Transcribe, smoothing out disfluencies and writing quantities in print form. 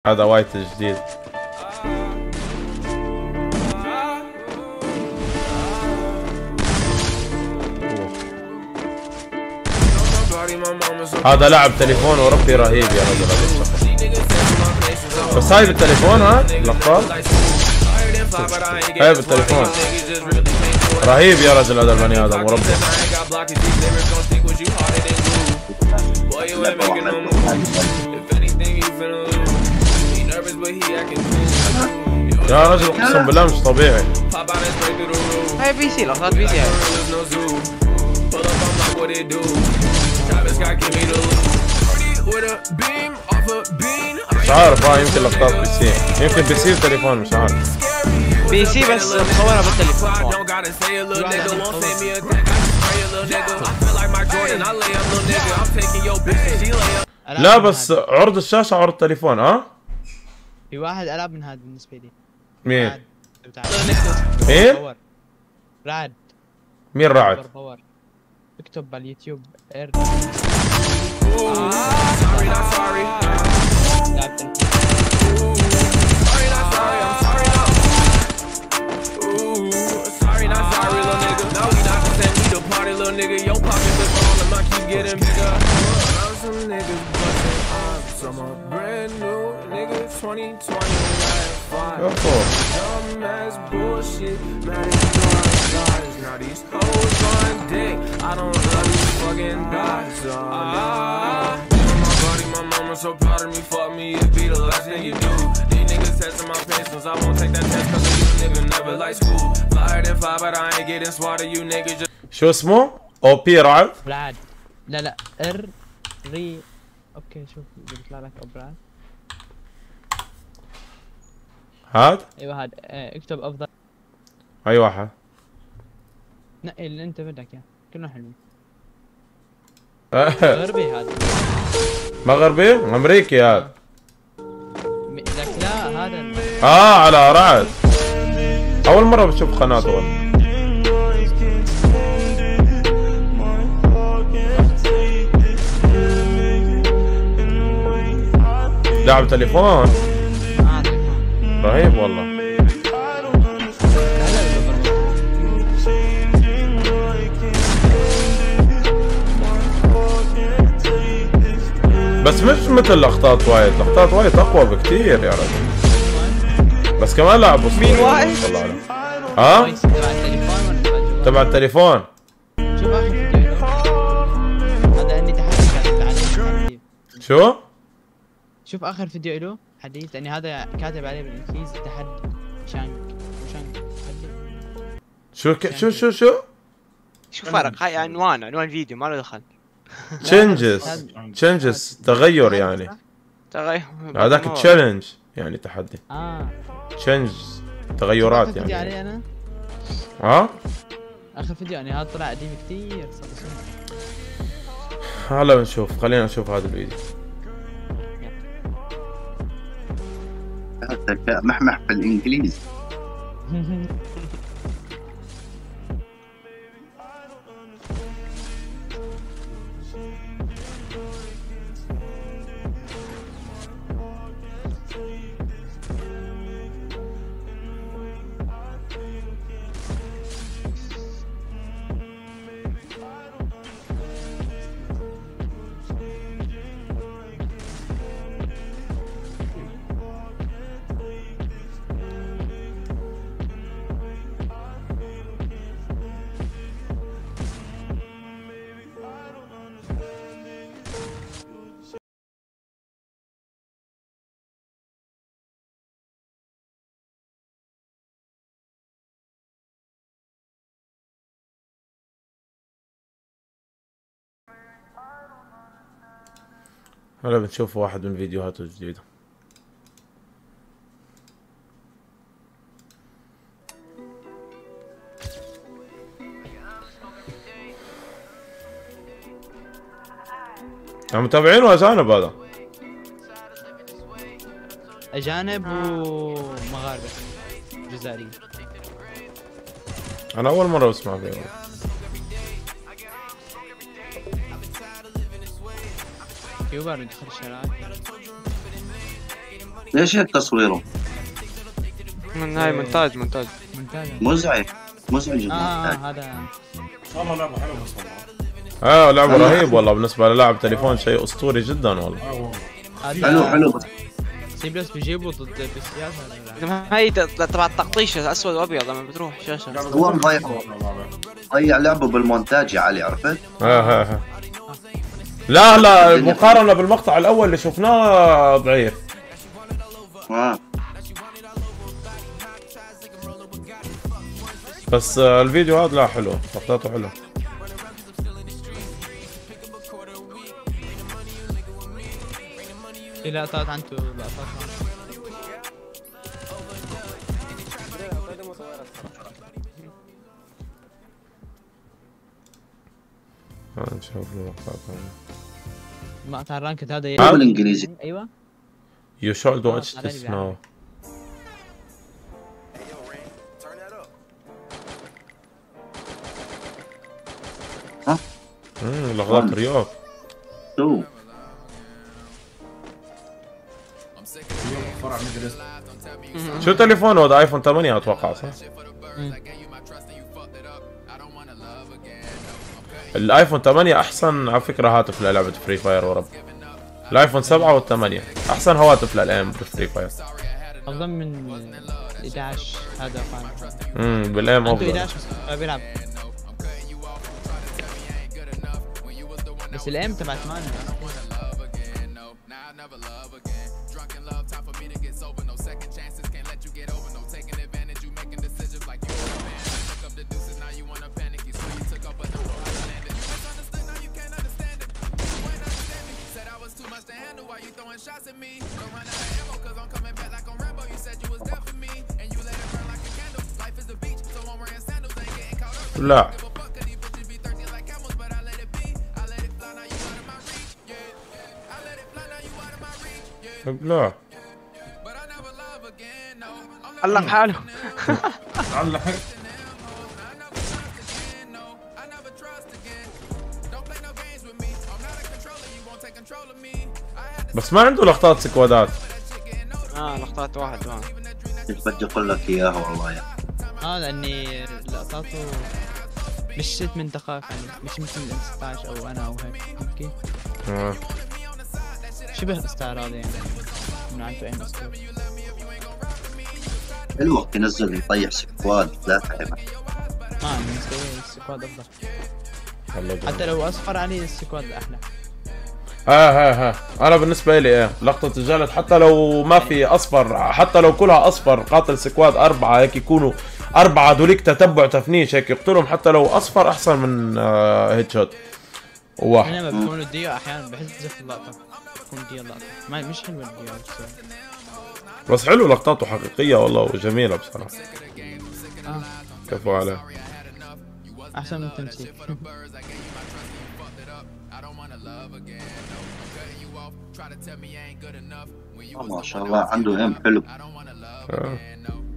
هذا وايت جديد. هذا لاعب تليفون وربي رهيب يا رجل هذا الشخص. بس هاي بالتليفون ها لقطات. هاي بالتليفون رهيب يا رجل هذا البني ادم وربي. يا رجل اقسم بالله مش طبيعي. هاي بي سي لقطات بي سي. مش عارف يمكن لقطات بي سي، يمكن بي سي وتليفون مش عارف. بي سي بس مصورها بالتليفون. لا بس عرض الشاشة عرض التليفون في واحد العب من هذا بالنسبة لي. مين؟ مين؟ رعد. مين رعد؟ اكتب على اليوتيوب So proud of me, fuck me, it be the last thing you do. These niggas testing my patience, I won't take that test cause you nigga never like school. Flyer than fly, but I ain't getting swatted, you niggas just. شو اسمه؟ او بي رعد؟ رعد. لا ار ري. اوكي شوف بيطلع لك ابراد. هاد؟ ايوه هاد اكتب افضل. اي واحد. نقي اللي انت بدك اياه، كلهم حلوين. غربي هذا. مغربي؟ امريكي هذا. لك لا هذا. على رعد. اول مرة بشوف قناته والله. لاعب تليفون. رهيب والله. بس مش مثل لقطات وايد، لقطات وايد اقوى بكثير يا رجل. بس كمان لاعب اسطوري. مين وايد؟ تبع التليفون. تبع التليفون. شوف اخر فيديو هذا اني تحدي. شو؟ شوف اخر فيديو له حديث يعني هذا كاتب عليه بالانجليزي تحدي شانك تحدي. شو فرق؟ هاي عنوان فيديو ما له دخل. تشينجز تغير يعني. تغير. هذاك تشالنج يعني تحدي. تشينج تغيرات يعني. فيديو عليه انا. اخر فيديو يعني هذا طلع قديم كثير صار سنة. هلا بنشوف، خلينا نشوف هذا الفيديو. هذا محمح بالانجليزي. هلا بنشوف واحد من فيديوهاته الجديدة. متابعينه أجانب هذا؟ أجانب ومغاربة جزائريين. أنا أول مرة بسمع فيه. يوبر يدخل الشارع. ليش هيك تصويره؟ من هاي مونتاج. ممتاز. مزعج مزعج المونتاج. هذا والله لعبه حلوه بس والله. لعبه رهيب والله، بالنسبه للاعب تليفون شيء اسطوري جدا والله. حلو حلو بس سي بلس بيجيبوا ضد بالسياسه. هاي تبع التقطيشه اسود وابيض لما بتروح شاشه. هو ضيع لعبه بالمونتاج يا علي، عرفت؟ لا المقارنه بالمقطع الاول اللي شفناه ضعيف. بس الفيديو هذا لا حلو، لقطاته حلو. في لقطات عنده لقطات نشوف له لقطات. مقطع الرانكد هذا بالانجليزي. ايوه. You should watch this now. لقطات رياض. شو تليفونه هذا؟ ايفون 8 اتوقع صح؟ الايفون 8 احسن على فكره هاتف للعبه فري فاير ورب. الايفون 7 وال8 احسن هواتف للايام بفري فاير. افضل من 11 هذا فاهم. بالايام افضل. 11 بس بيلعب. بس الايام تبع 8 لا لا علق حاله. علق بس ما عنده لقطات سكوادات. لقطات واحد بدي اقول لك اياها والله يا لاني لقطاته مش من دقائق يعني، مش مثل ال 16 او انا او هيك اوكي. شبه استعراضي يعني من عنده ايم اسطوري. الوقت ينزل يطيح سكواد لا تعب. بالنسبه لي السكواد افضل، حتى لو اصفر عليه السكواد احلى. انا بالنسبه لي لقطه الجلد حتى لو ما في اصفر، حتى لو كلها اصفر قاتل سكواد 4 هيك يكونوا 4 دوليك تتبع تفنيش هيك يقتلهم، حتى لو اصفر احسن من هيد شوت واحد. لما بيكونوا الديو احيانا بحذف اللقطه، بتكون ديو اللقطه مش حلوه الديو بس حلو لقطاته حقيقيه والله وجميله بصراحه. كفو عليه، احسن من التمثيل. ما شاء الله عنده ايم حلو.